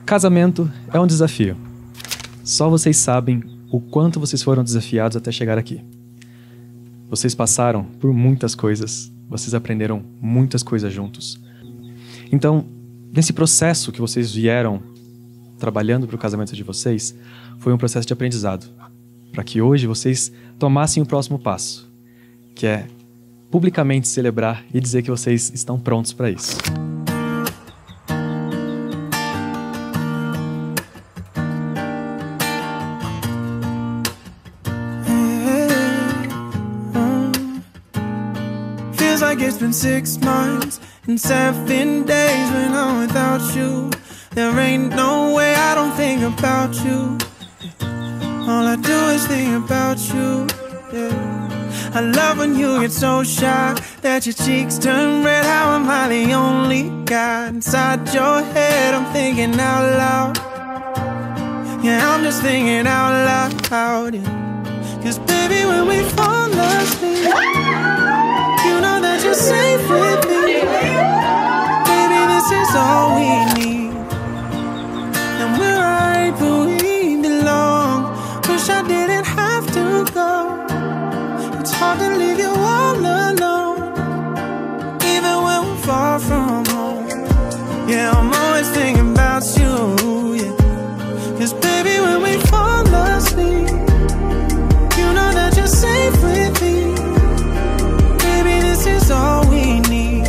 Casamento é um desafio. Só vocês sabem o quanto vocês foram desafiados até chegar aqui. Vocês passaram por muitas coisas, vocês aprenderam muitas coisas juntos. Então, nesse processo que vocês vieram trabalhando para o casamento de vocês, foi um processo de aprendizado, para que hoje vocês tomassem o próximo passo, que é publicamente celebrar e dizer que vocês estão prontos para isso. Feels like it's been 6 months and 7 days when I'm without you. There ain't no way I don't think about you. All I do is think about you, yeah. I love when you get so shy that your cheeks turn red. How am I the only guy inside your head? I'm thinking out loud. Yeah, I'm just thinking out loud, yeah. 'Cause baby, when we fall asleep, you know that you're safe with me. Baby, this is all we need. And we're right where we belong. Wish I didn't have to go. It's hard to leave you all alone, even when we're far from home. Yeah, I'm always thinking about you, yeah. 'Cause baby, when we fall asleep, you know that you're safe with me. Baby, this is all we need.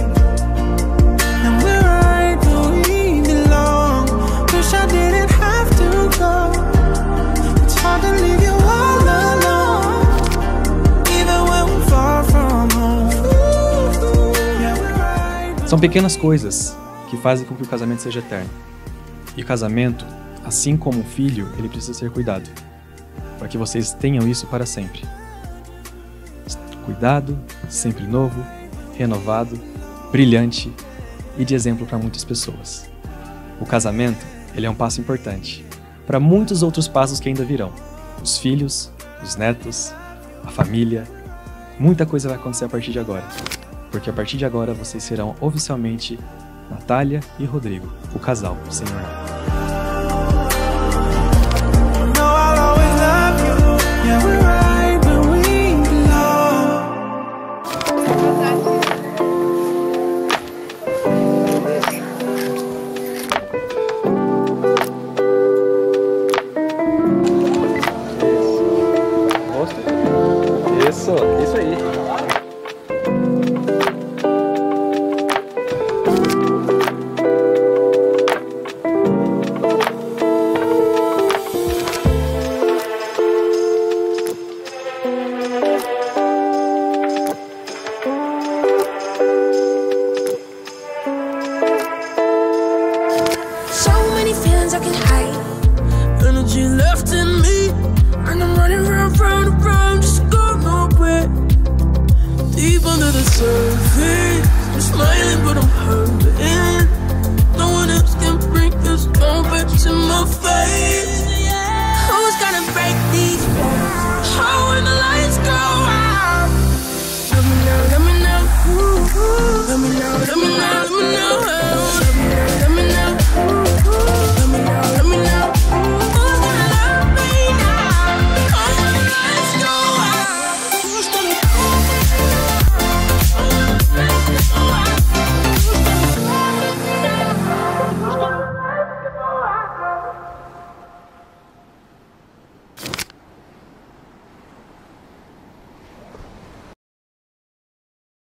And we're right where we belong. Wish I didn't have to go. It's hard to leave you all alone, even when we're far from home. Yeah, we're right. São pequenas coisas que fazem com que o casamento seja eterno. E o casamento, assim como um filho, ele precisa ser cuidado, para que vocês tenham isso para sempre. Cuidado, sempre novo, renovado, brilhante e de exemplo para muitas pessoas. O casamento, ele é um passo importante para muitos outros passos que ainda virão. Os filhos, os netos, a família. Muita coisa vai acontecer a partir de agora, porque a partir de agora vocês serão oficialmente Natália e Rodrigo, o casal, Senhor.